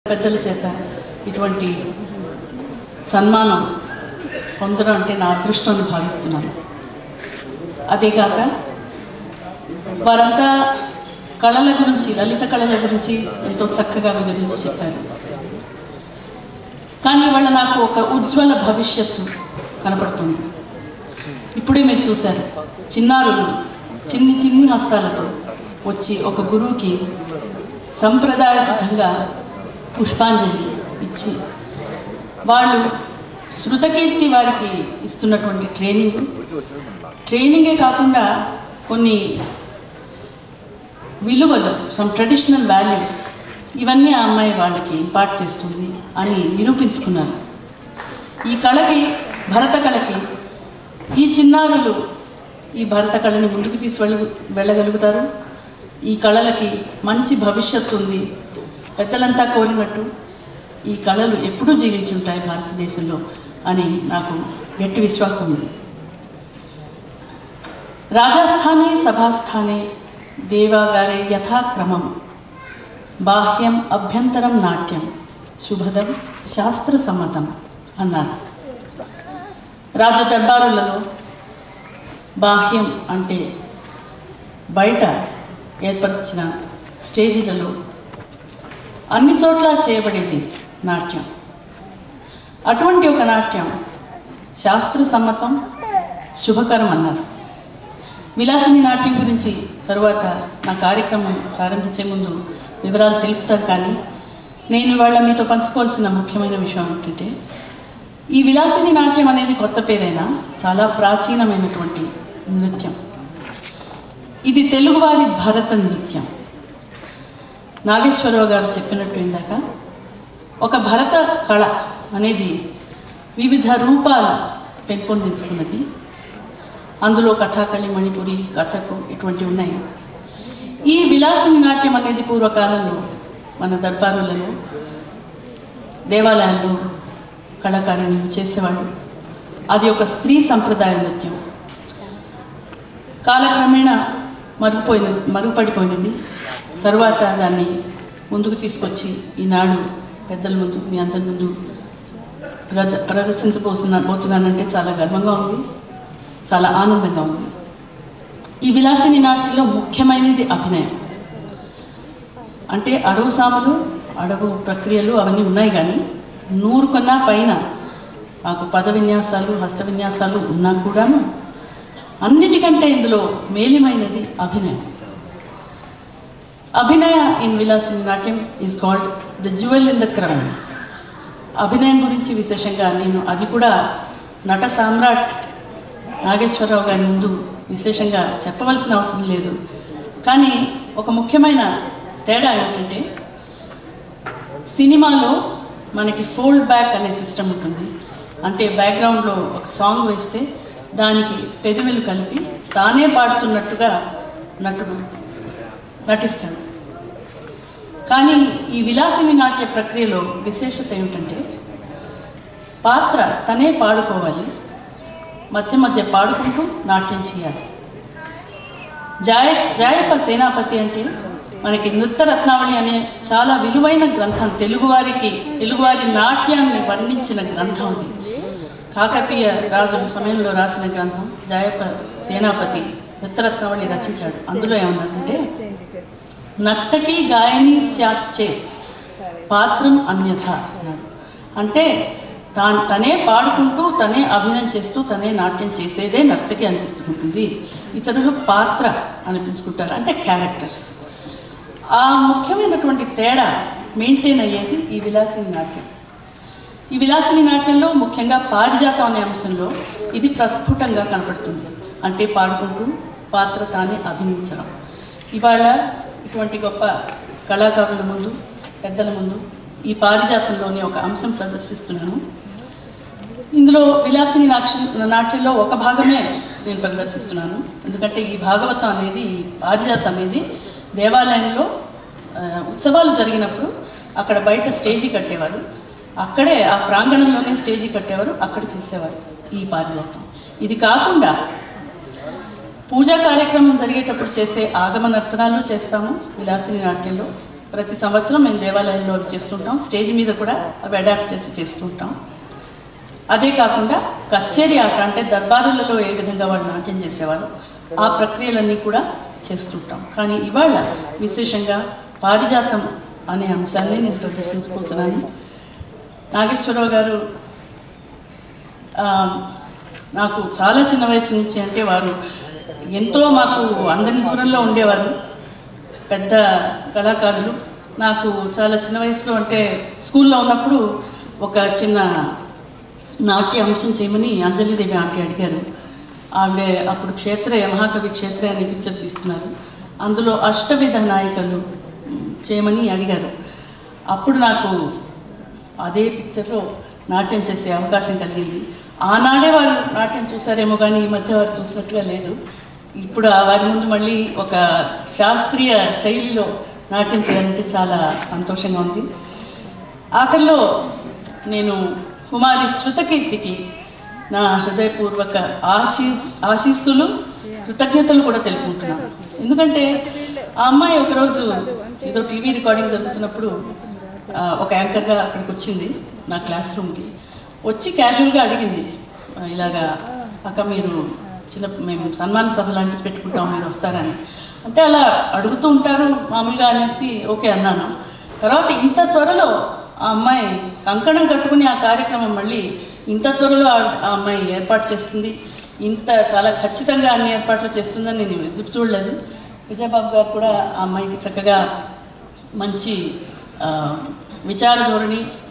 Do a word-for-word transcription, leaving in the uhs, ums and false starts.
పెద్దల చేత ఇటువంటి సన్మానం పొందడం అంటే నా అదృష్టాన్ని భావిస్తున్నాను. అదేగాక వారంతా కళల గురించి, లలిత కళల గురించి ఎంతో చక్కగా వివరించి చెప్పారు. కానీ వాళ్ళ నాకు ఒక ఉజ్వల భవిష్యత్తు కనపడుతుంది. ఇప్పుడే మీరు చూశారు, చిన్నారులు చిన్ని చిన్ని హస్తాలతో వచ్చి ఒక గురువుకి సంప్రదాయ సిద్ధంగా పుష్పాంజలి ఇచ్చి వాళ్ళు శృతకీర్తి వారికి ఇస్తున్నటువంటి ట్రైనింగ్ ట్రైనింగే కాకుండా కొన్ని విలువలు, సమ్ ట్రెడిషనల్ వాల్యూస్, ఇవన్నీ ఆ అమ్మాయి వాళ్ళకి ఇంపార్ట్ చేస్తుంది అని నిరూపించుకున్నారు. ఈ కళకి, భరత కళకి ఈ చిన్నారులు ఈ భరత కళని ముందుకు తీసుకెళ్ళ వెళ్ళగలుగుతారు. ఈ కళలకి మంచి భవిష్యత్తు ఉంది. పెద్దలంతా కోరినట్టు ఈ కళలు ఎప్పుడూ జీవించి ఉంటాయి భారతదేశంలో అని నాకు గట్టి విశ్వాసం ఉంది. రాజస్థానే సభాస్థానే దేవాగారే యథాక్రమం బాహ్యం అభ్యంతరం నాట్యం శుభదం శాస్త్ర సమ్మతం అన్నారు. రాజదర్బారులలో బాహ్యం అంటే బయట ఏర్పరిచిన స్టేజీలలో అన్ని చోట్ల చేయబడేది నాట్యం. అటువంటి ఒక నాట్యం శాస్త్ర సమ్మతం, శుభకరం అన్నారు. విలాసిని నాట్యం గురించి తరువాత నా కార్యక్రమం ప్రారంభించే ముందు వివరాలు తెలుపుతారు. కానీ నేను ఇవాళ మీతో పంచుకోవాల్సిన ముఖ్యమైన విషయం ఏంటంటే, ఈ విలాసిని నాట్యం అనేది కొత్త పేరైనా చాలా ప్రాచీనమైనటువంటి నృత్యం. ఇది తెలుగువారి భరత నృత్యం. నాగేశ్వరరావు గారు చెప్పినట్టు ఇందాక ఒక భరత కళ అనేది వివిధ రూపాలు పెంపొందించుకున్నది. అందులో కథాకళి, మణిపురి, కథకు ఇటువంటివి ఉన్నాయి. ఈ విలాసిని నాట్యం అనేది పూర్వకాలంలో మన దర్బారులలో, దేవాలయాల్లో కళాకారులు చేసేవాళ్ళు. అది ఒక స్త్రీ సంప్రదాయ నృత్యం. కాలక్రమేణా మరుగుపోయిన మరుగుపడిపోయినది. తరువాత దాన్ని ముందుకు తీసుకొచ్చి ఈనాడు పెద్దల ముందు, మీ అందరి ముందు ప్రద ప్రదర్శించబోతున్నా పోతున్నానంటే చాలా గర్వంగా ఉంది, చాలా ఆనందంగా ఉంది. ఈ విలాసిని నాట్యంలో ముఖ్యమైనది అభినయం. అంటే అడవు సాములు, అడవు ప్రక్రియలు అవన్నీ ఉన్నాయి. కానీ నూరు కన్నా పైన మాకు పద విన్యాసాలు, హస్త విన్యాసాలు ఉన్నా కూడాను అన్నిటికంటే ఇందులో మేలిమైనది అభినయం. అభినయ in Vilasini Natyam is called the jewel in the crown. అభినయం గురించి విశేషంగా నేను అది కూడా నట సామ్రాట్ నాగేశ్వరరావు గారి ముందు విశేషంగా చెప్పవలసిన అవసరం లేదు. కానీ ఒక ముఖ్యమైన తేడా ఏమిటంటే, సినిమాలో మనకి ఫోల్డ్ బ్యాక్ అనే సిస్టమ్ ఉంటుంది. అంటే బ్యాక్గ్రౌండ్లో ఒక సాంగ్ వేస్తే దానికి పెదవులు కలిపి తానే పాడుతున్నట్టుగా నటుడు నటిస్తాడు. కానీ ఈ విలాసిని నాట్య ప్రక్రియలో విశేషత ఏమిటంటే, పాత్ర తనే పాడుకోవాలి, మధ్య మధ్య పాడుకుంటూ నాట్యం చేయాలి. జాయ జాయప సేనాపతి అంటే మనకి నృత్యరత్నావళి అనే చాలా విలువైన గ్రంథం, తెలుగువారికి తెలుగువారి నాట్యాన్ని వర్ణించిన గ్రంథం అది. కాకతీయ రాజుల సమయంలో రాసిన గ్రంథం. జాయప సేనాపతి నృత్యరత్నావళి రచించాడు. అందులో ఏమన్నారంటే, నర్తకి గాయని స్యాచ్చే పాత్రం అన్యథ అన్నాడు. అంటే తా తనే పాడుకుంటూ, తనే అభినయం చేస్తూ, తనే నాట్యం చేసేదే నర్తకి అనిపిస్తుంటుంది. ఇతరులు పాత్ర అనిపించుకుంటారు, అంటే క్యారెక్టర్స్. ఆ ముఖ్యమైనటువంటి తేడా మెయింటైన్ అయ్యేది ఈ విలాసిని నాట్యం. ఈ విలాసిని నాట్యంలో ముఖ్యంగా పారిజాతం అనే అంశంలో ఇది ప్రస్ఫుటంగా కనపడుతుంది. అంటే పాడుకుంటూ పాత్ర తానే అభినయించడం. ఇవాళ ఇటువంటి గొప్ప కళాకారుల ముందు, పెద్దల ముందు ఈ పారిజాతంలోని ఒక అంశం ప్రదర్శిస్తున్నాను. ఇందులో విలాసిని నాట్య నాట్యంలో ఒక భాగమే నేను ప్రదర్శిస్తున్నాను. ఎందుకంటే ఈ భాగవతం అనేది, ఈ పారిజాతం అనేది దేవాలయంలో ఉత్సవాలు జరిగినప్పుడు అక్కడ బయట స్టేజీ కట్టేవారు. అక్కడే ఆ ప్రాంగణంలోనే స్టేజీ కట్టేవారు, అక్కడ చేసేవారు ఈ పారిజాతం. ఇది కాకుండా పూజా కార్యక్రమం జరిగేటప్పుడు చేసే ఆగమ నర్తనాలు చేస్తాము విలాసిని నాట్యంలో. ప్రతి సంవత్సరం మేము దేవాలయంలో అవి చేస్తుంటాం. స్టేజ్ మీద కూడా అవి అడాప్ట్ చేసి చేస్తుంటాం. అదే కాకుండా కచేరీ ఆట అంటే దర్బారులలో ఏ విధంగా వాళ్ళు నాట్యం చేసేవాళ్ళు ఆ ప్రక్రియలన్నీ కూడా చేస్తుంటాం. కానీ ఇవాళ విశేషంగా పారిజాతం అనే అంశాన్ని నేను ప్రదర్శించబోతున్నాను. నాగేశ్వరరావు గారు నాకు చాలా చిన్న వయసు నుంచి, అంటే వారు ఎంతో మాకు అందరి దూరంలో ఉండేవారు, పెద్ద కళాకారులు. నాకు చాలా చిన్న వయసులో, అంటే స్కూల్లో ఉన్నప్పుడు ఒక చిన్న నాట్య అంశం చేయమని అంజలిదేవి ఆంటీ అడిగారు. ఆవిడ అప్పుడు క్షేత్రయ మహాకవి క్షేత్రయ అనే పిక్చర్ తీస్తున్నారు. అందులో అష్టవిధ నాయకులు చేయమని అడిగారు. అప్పుడు నాకు అదే పిక్చర్లో నాట్యం చేసే అవకాశం కలిగింది. ఆనాడే వారు నాట్యం చూసారేమో కానీ ఈ మధ్య వారు చూసినట్టుగా లేదు. ఇప్పుడు వారి ముందు మళ్ళీ ఒక శాస్త్రీయ శైలిలో నాట్యం చేయాలంటే చాలా సంతోషంగా ఉంది. ఆఖరిలో నేను కుమారి శృతకీర్తికి నా హృదయపూర్వక ఆశీ ఆశీస్సులు కృతజ్ఞతలు కూడా తెలుపుకుంటున్నాను. ఎందుకంటే ఆ అమ్మాయి ఒకరోజు ఏదో టీవీ రికార్డింగ్ జరుగుతున్నప్పుడు ఒక యాంకర్గా అక్కడికి వచ్చింది నా క్లాస్ రూమ్కి. వచ్చి క్యాజువల్గా అడిగింది, ఇలాగా అక్క మీరు చిన్న మేము సన్మాన సభ లాంటివి పెట్టుకుంటాం, మీరు వస్తారని. అంటే అలా అడుగుతూ ఉంటారు మామూలుగా అనేసి ఓకే అన్నాను. తర్వాత ఇంత త్వరలో ఆ అమ్మాయి కంకణం కట్టుకుని ఆ కార్యక్రమం మళ్ళీ ఇంత త్వరలో ఆ అమ్మాయి ఏర్పాటు చేస్తుంది, ఇంత చాలా ఖచ్చితంగా అన్ని ఏర్పాట్లు చేస్తుందని నేను ఎదురు చూడలేదు. విజయబాబు గారు కూడా ఆ అమ్మాయికి చక్కగా మంచి విచార ధోరణి,